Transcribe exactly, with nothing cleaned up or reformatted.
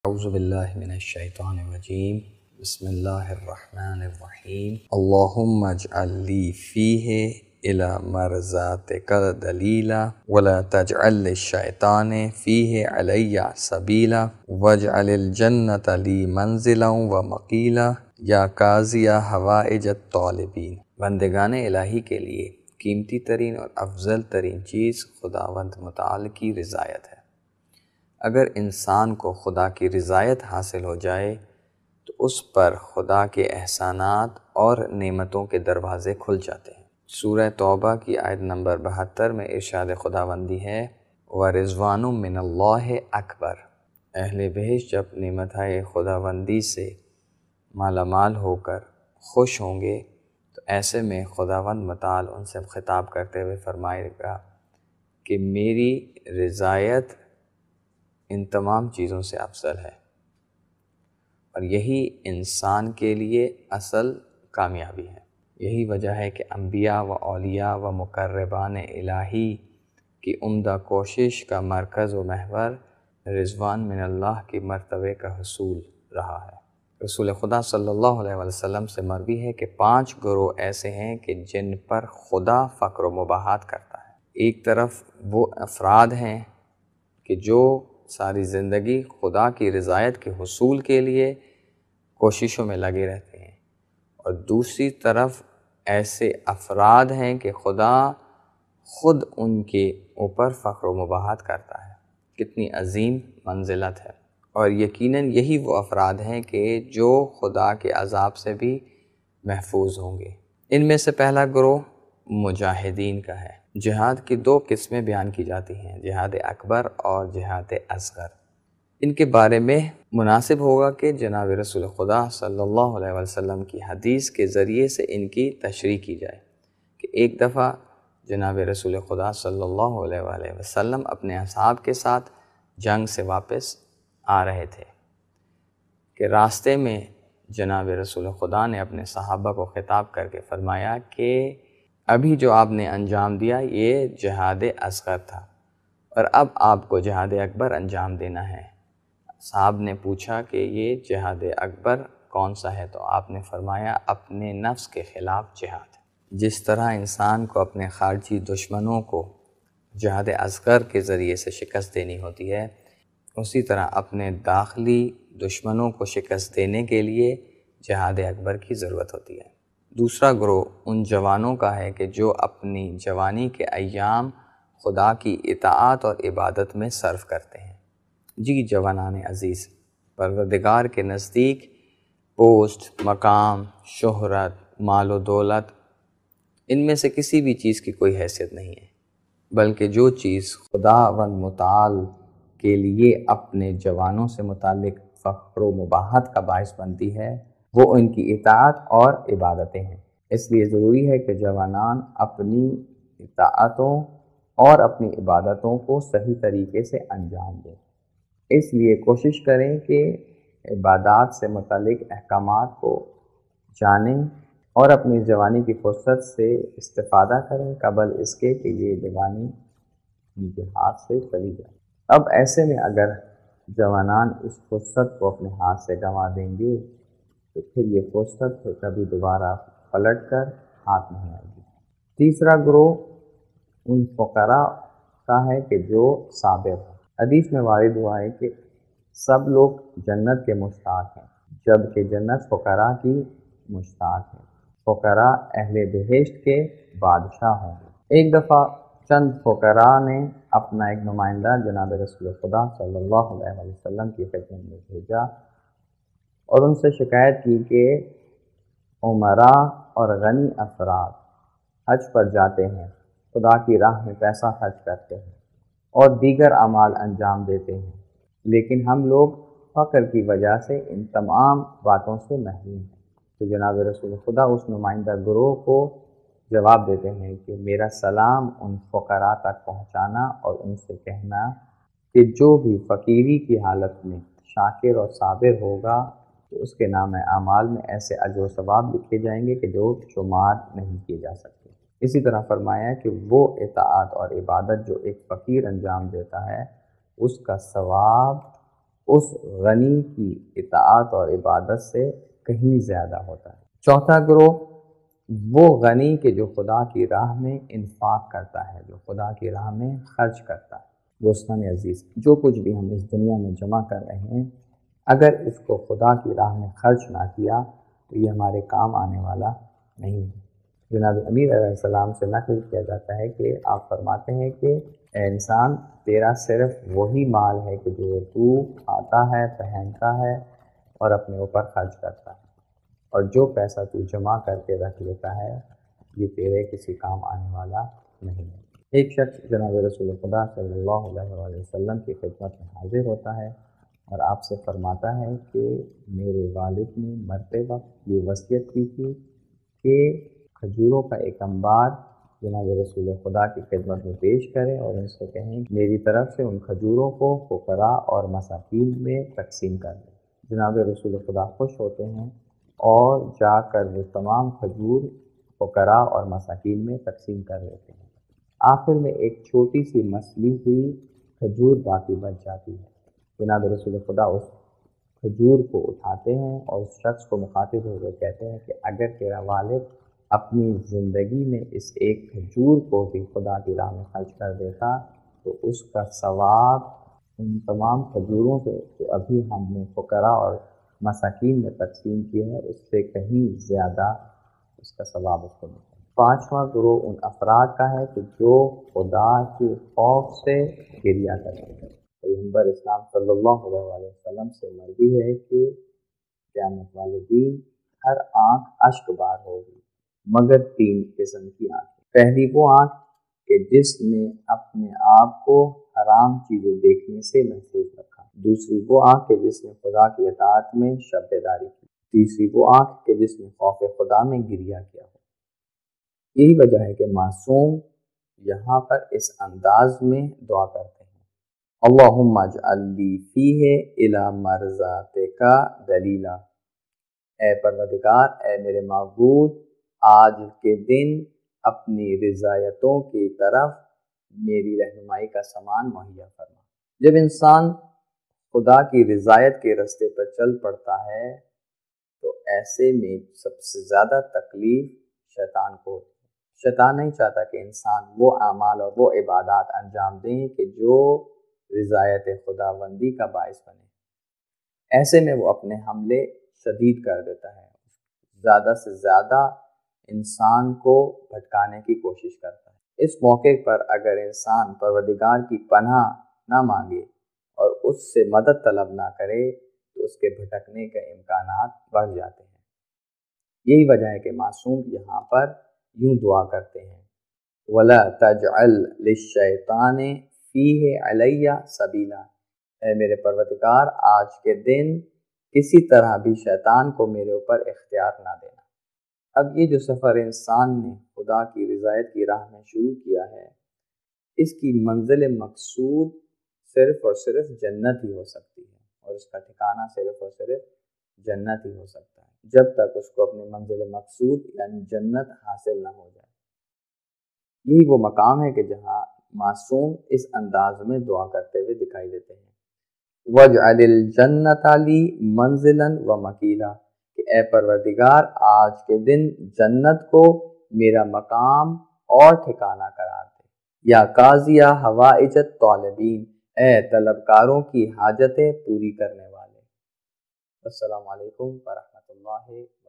اعوذ باللہ من الشیطان الرجیم بسم اللہ الرحمن الرحیم اللہم اجعل لی فیہ الی مرضاتک دلیلا ولا تجعل للشیطان فیہ علی سبیلا واجعل الجنۃ لی منزلا ومقیلا یا قاضی حوائج الطالبین۔ بندگان الہی کے لیے قیمتی ترین اور افضل ترین چیز خداوند متعال کی رضایت ہے۔ اگر انسان کو خدا کی رضایت حاصل ہو جائے تو اس پر خدا کے احسانات اور نعمتوں کے دروازے کھل جاتے ہیں۔ سورہ توبہ کی آیت نمبر بہتر میں ارشاد خداوندی ہے وَرِضْوَانٌ مِّنَ اللَّهِ اکبر۔ اہل بہشت جب نعمتِ خداوندی سے مالا مال ہو کر خوش ہوں گے تو ایسے میں خداوند متعال ان سے خطاب کرتے ہوئے فرمائے گا کہ میری رضایت ان تمام چیزوں سے افضل ہے، اور یہی انسان کے لیے اصل کامیابی ہے۔ یہی وجہ ہے کہ انبیاء و اولیاء و مقربان الہی کی عمدہ کوشش کا مرکز و محور رضوان من اللہ کی مرتبے کا حصول رہا ہے۔ رسول خدا صلی اللہ علیہ وسلم سے مروی ہے کہ پانچ گروہ ایسے ہیں کہ جن پر خدا فقر و مباحات کرتا ہے۔ ایک طرف وہ افراد ہیں کہ جو ساری زندگی خدا کی رضایت کے حصول کے لیے کوششوں میں لگے رہتے ہیں، اور دوسری طرف ایسے افراد ہیں کہ خدا خود ان کے اوپر فخر و مباحات کرتا ہے۔ کتنی عظیم منزلت ہے، اور یقیناً یہی وہ افراد ہیں کہ جو خدا کے عذاب سے بھی محفوظ ہوں گے۔ ان میں سے پہلا گروہ مجاہدین کا ہے۔ جہاد کی دو قسمیں بیان کی جاتی ہیں، جہاد اکبر اور جہاد اصغر۔ ان کے بارے میں مناسب ہوگا کہ جناب رسول خدا صلی اللہ علیہ وسلم کی حدیث کے ذریعے سے ان کی تشریح کی جائے کہ ایک دفعہ جناب رسول خدا صلی اللہ علیہ وآلہ وسلم اپنے اصحاب کے ساتھ جنگ سے واپس آ رہے تھے کہ راستے میں جناب رسول خدا نے اپنے صحابہ کو خطاب کر کے فرمایا کہ ابھی جو آپ نے انجام دیا یہ جہاد اصغر تھا، اور اب آپ کو جہاد اکبر انجام دینا ہے۔ صاحب نے پوچھا کہ یہ جہاد اکبر کون سا ہے؟ تو آپ نے فرمایا اپنے نفس کے خلاف جہاد۔ جس طرح انسان کو اپنے خارجی دشمنوں کو جہاد اصغر کے ذریعے سے شکست دینی ہوتی ہے، اسی طرح اپنے داخلی دشمنوں کو شکست دینے کے لیے جہاد اکبر کی ضرورت ہوتی ہے۔ دوسرا گروہ ان جوانوں کا ہے کہ جو اپنی جوانی کے ایام خدا کی اطاعت اور عبادت میں صرف کرتے ہیں۔ جی جوانان عزیز، پروردگار کے نزدیک پوسٹ، مقام، شہرت، مال و دولت، ان میں سے کسی بھی چیز کی کوئی حیثیت نہیں ہے، بلکہ جو چیز خداوند متعال کے لیے اپنے جوانوں سے متعلق فخر و مباحت کا باعث بنتی ہے وہ ان کی اطاعت اور عبادتیں ہیں۔ اس لیے ضروری ہے کہ جوانان اپنی اطاعتوں اور اپنی عبادتوں کو صحیح طریقے سے انجام دیں۔ اس لیے کوشش کریں کہ عبادات سے متعلق احکامات کو جانیں اور اپنی جوانی کی فرصت سے استفادہ کریں قبل اس کے کہ یہ جوانی ان کے ہاتھ سے چلی جائے۔ اب ایسے میں اگر جوانان اس فرصت کو اپنے ہاتھ سے گنوا دیں گے تو پھر یہ فرصت کبھی دوبارہ پلٹ کر ہاتھ نہیں آئے گی۔ تیسرا گروہ ان فقراء کا ہے کہ جو صابر ہیں۔ حدیث میں وارد ہوا ہے کہ سب لوگ جنت کے مشتاق ہیں، جبکہ جنت فقراء کی مشتاق ہے۔ فقراء اہل بہشت کے بادشاہ ہوں گے۔ ایک دفعہ چند فقراء نے اپنا ایک نمائندہ جناب رسول خدا صلی اللہ علیہ وسلم کی خدمت میں بھیجا اور ان سے شکایت کی کہ عمراء اور غنی افراد حج پر جاتے ہیں، خدا کی راہ میں پیسہ خرچ کرتے ہیں اور دیگر اعمال انجام دیتے ہیں، لیکن ہم لوگ فقر کی وجہ سے ان تمام باتوں سے محروم ہیں۔ تو جناب رسول خدا اس نمائندہ گروہ کو جواب دیتے ہیں کہ میرا سلام ان فقراء تک پہنچانا اور ان سے کہنا کہ جو بھی فقیری کی حالت میں شاکر اور صابر ہوگا تو اس کے نام اعمال میں ایسے اجر و ثواب لکھے جائیں گے کہ جو شمار نہیں کیے جا سکتے۔ اسی طرح فرمایا کہ وہ اطاعت اور عبادت جو ایک فقیر انجام دیتا ہے اس کا ثواب اس غنی کی اطاعت اور عبادت سے کہیں زیادہ ہوتا ہے۔ چوتھا گروہ وہ غنی کہ جو خدا کی راہ میں انفاق کرتا ہے، جو خدا کی راہ میں خرچ کرتا ہے۔ دوستان عزیز، جو کچھ بھی ہم اس دنیا میں جمع کر رہے ہیں، اگر اس کو خدا کی راہ میں خرچ نہ کیا تو یہ ہمارے کام آنے والا نہیں ہے۔ جناب امیر علیہ السلام سے نقل کیا جاتا ہے کہ آپ فرماتے ہیں کہ اے انسان، تیرا صرف وہی مال ہے کہ جو تو کھاتا ہے، پہنتا ہے اور اپنے اوپر خرچ کرتا ہے، اور جو پیسہ تو جمع کر کے رکھ لیتا ہے یہ تیرے کسی کام آنے والا نہیں ہے۔ ایک شخص جناب رسول خدا صلی اللہ علیہ وآلہ وسلم کی خدمت میں حاضر ہوتا ہے اور آپ سے فرماتا ہے کہ میرے والد نے مرتے وقت یہ وصیت کی تھی کہ کھجوروں کا ایک انبار جناب رسول خدا کی خدمت میں پیش کریں اور ان سے کہیں کہ میری طرف سے ان کھجوروں کو فقراء اور مساکین میں تقسیم کر دیں۔ جناب رسول خدا خوش ہوتے ہیں اور جا کر وہ تمام کھجور فقراء اور مساکین میں تقسیم کر دیتے ہیں۔ آخر میں ایک چھوٹی سی مسلی ہوئی کھجور باقی بچ جاتی ہے۔ جناب رسول خدا اس کھجور کو اٹھاتے ہیں اور اس شخص کو مخاطب ہو کر کہتے ہیں کہ اگر تیرا والد اپنی زندگی میں اس ایک کھجور کو بھی خدا کی راہ میں خرچ کر دیتا تو اس کا ثواب ان تمام کھجوروں سے جو ابھی ہم نے فقراء اور مساکین میں تقسیم کیے ہیں اس سے کہیں زیادہ اس کا ثواب اس کو ملتا ہے۔ پانچواں گروہ ان افراد کا ہے کہ جو خدا کے خوف سے گریہ کرتے ہیں۔ پیغمبر اسلام صلی اللہ علیہ وسلم سے مروی ہے کہ قیامت والے دن ہر آنکھ اشک بار ہوگی مگر تین قسم کی آنکھیں۔ پہلی وہ آنکھ کہ جس نے اپنے آپ کو حرام چیزیں دیکھنے سے محفوظ رکھا، دوسری وہ آنکھ کہ جس نے خدا کی اطاعت میں شب بیداری کی، تیسری وہ آنکھ کہ جس نے خوف خدا میں گریہ کیا ہو۔ یہی وجہ ہے کہ معصوم یہاں پر اس انداز میں دعا کرتے ہیں، اللہم اجعل لی فیہ الی مرضاتک دلیلا، اے پروردگار، اے میرے معبود، آج کے دن اپنی رضایتوں کی طرف میری رہنمائی کا سامان مہیا فرما۔ جب انسان خدا کی رضایت کے راستے پر چل پڑتا ہے تو ایسے میں سب سے زیادہ تکلیف شیطان کو ہوتی ہے۔ شیطان نہیں چاہتا کہ انسان وہ اعمال اور وہ عبادات انجام دیں کہ جو رضایت خداوندی کا باعث بنے۔ ایسے میں وہ اپنے حملے شدید کر دیتا ہے، زیادہ سے زیادہ انسان کو بھٹکانے کی کوشش کرتا ہے۔ اس موقع پر اگر انسان پروردگار کی پناہ نہ مانگے اور اس سے مدد طلب نہ کرے تو اس کے بھٹکنے کے امکانات بڑھ جاتے ہیں۔ یہی وجہ ہے کہ معصوم یہاں پر یوں دعا کرتے ہیں، وَلَا تَجْعَلْ لِلشَّيْطَانِ فِيهِ عَلَيَّ سَبِيلًا، اے میرے پروردگار آج کے دن کسی طرح بھی شیطان کو میرے اوپر اختیار نہ دینا۔ اب یہ جو سفر انسان نے خدا کی رضایت کی راہ میں شروع کیا ہے، اس کی منزل مقصود صرف اور صرف جنت ہی ہو سکتی ہے، اور اس کا ٹھکانہ صرف اور صرف جنت ہی ہو سکتا ہے جب تک اس کو اپنی منزل مقصود یعنی جنت حاصل نہ ہو جائے۔ یہی وہ مقام ہے کہ جہاں معصوم اس انداز میں دعا کرتے ہوئے دکھائی دیتے ہیں، وَاجْعَلِ الْجَنَّةَ لِي مَنزِلًا وَمَقِيلًا، کہ اے پروردگار آج کے دن جنت کو میرا مقام اور ٹھکانہ قرار دے، یا قاضیہ حوائج الطالبین، اے طلبکاروں کی حاجتیں پوری کرنے والے۔ السلام علیکم ورحمۃ اللہ